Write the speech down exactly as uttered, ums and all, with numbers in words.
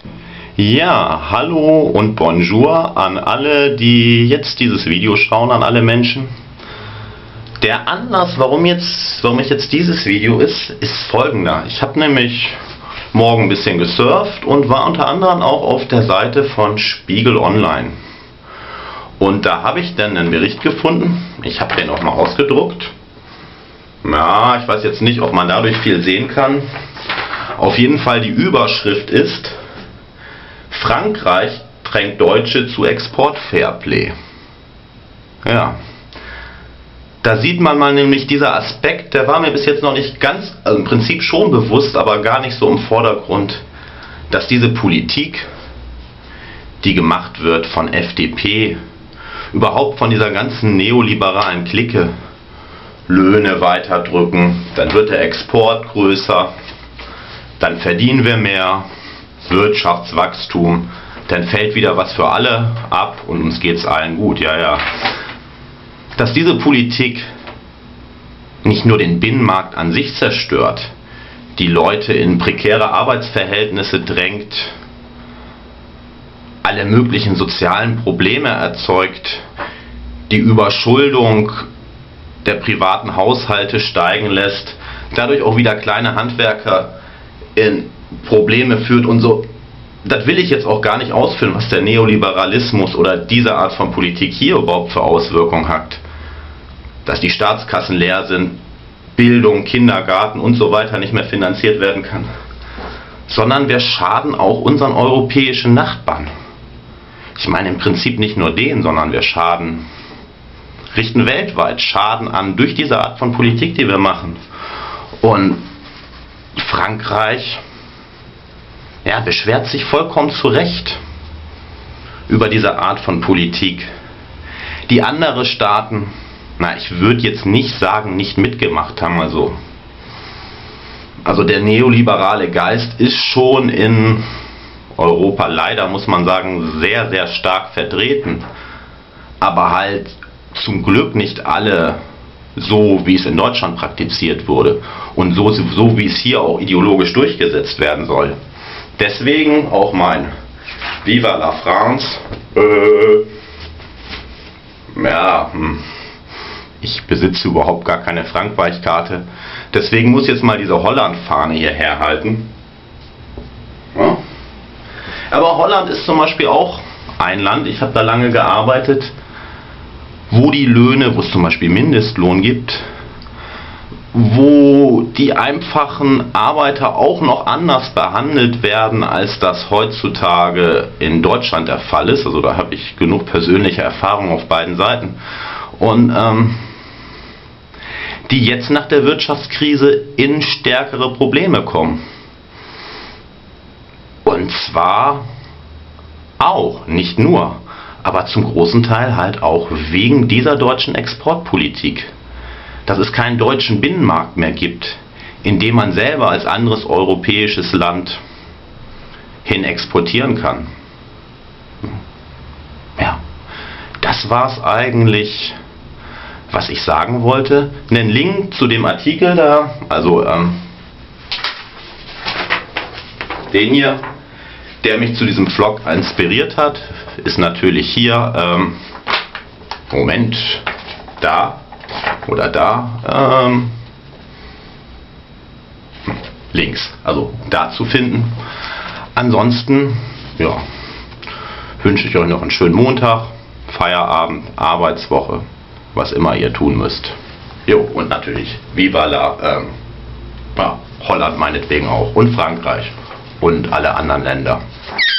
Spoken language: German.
Ja, hallo und bonjour an alle, die jetzt dieses Video schauen, an alle Menschen. Der Anlass, warum, jetzt, warum ich jetzt dieses Video ist, ist folgender. Ich habe nämlich morgen ein bisschen gesurft und war unter anderem auch auf der Seite von Spiegel Online. Und da habe ich dann einen Bericht gefunden. Ich habe den auch mal ausgedruckt. Ja, ich weiß jetzt nicht, ob man dadurch viel sehen kann. Auf jeden Fall die Überschrift ist: Frankreich drängt Deutsche zu Export-Fairplay. Ja. Da sieht man mal nämlich dieser Aspekt, der war mir bis jetzt noch nicht ganz, also im Prinzip schon bewusst, aber gar nicht so im Vordergrund, dass diese Politik, die gemacht wird von F D P, überhaupt von dieser ganzen neoliberalen Clique, Löhne weiterdrücken, dann wird der Export größer, dann verdienen wir mehr, Wirtschaftswachstum, dann fällt wieder was für alle ab und uns geht es allen gut, ja, ja. Dass diese Politik nicht nur den Binnenmarkt an sich zerstört, die Leute in prekäre Arbeitsverhältnisse drängt, alle möglichen sozialen Probleme erzeugt, die Überschuldung der privaten Haushalte steigen lässt, dadurch auch wieder kleine Handwerker in Probleme führt und so. Das will ich jetzt auch gar nicht ausführen, was der Neoliberalismus oder diese Art von Politik hier überhaupt für Auswirkungen hat. Dass die Staatskassen leer sind, Bildung, Kindergarten und so weiter nicht mehr finanziert werden kann. Sondern wir schaden auch unseren europäischen Nachbarn. Ich meine im Prinzip nicht nur denen, sondern wir schaden, richten weltweit Schaden an durch diese Art von Politik, die wir machen. Und Frankreich, ja, beschwert sich vollkommen zu Recht über diese Art von Politik. Die andere Staaten, na, ich würde jetzt nicht sagen, nicht mitgemacht haben. Also, also der neoliberale Geist ist schon in Europa leider, muss man sagen, sehr, sehr stark vertreten. Aber halt zum Glück nicht alle so, wie es in Deutschland praktiziert wurde und so, so wie es hier auch ideologisch durchgesetzt werden soll. Deswegen auch mein Viva la France. Äh, ja, hm. Ich besitze überhaupt gar keine Frankreich-Karte. Deswegen muss jetzt mal diese Holland-Fahne hier herhalten. Ja. Aber Holland ist zum Beispiel auch ein Land, ich habe da lange gearbeitet, wo die Löhne, wo es zum Beispiel Mindestlohn gibt, wo die einfachen Arbeiter auch noch anders behandelt werden, als das heutzutage in Deutschland der Fall ist. Also da habe ich genug persönliche Erfahrung auf beiden Seiten. Und ähm, die jetzt nach der Wirtschaftskrise in stärkere Probleme kommen. Und zwar auch, nicht nur, aber zum großen Teil halt auch wegen dieser deutschen Exportpolitik. Dass es keinen deutschen Binnenmarkt mehr gibt, in dem man selber als anderes europäisches Land hin exportieren kann. Ja, das war's eigentlich, was ich sagen wollte. Einen Link zu dem Artikel da, also ähm, den hier, der mich zu diesem Vlog inspiriert hat, ist natürlich hier, ähm, Moment, da oder da, ähm, links, also da zu finden. Ansonsten, ja, wünsche ich euch noch einen schönen Montag, Feierabend, Arbeitswoche, was immer ihr tun müsst. Jo, und natürlich, Viva la, ähm, ja, Holland meinetwegen auch und Frankreich und alle anderen Länder.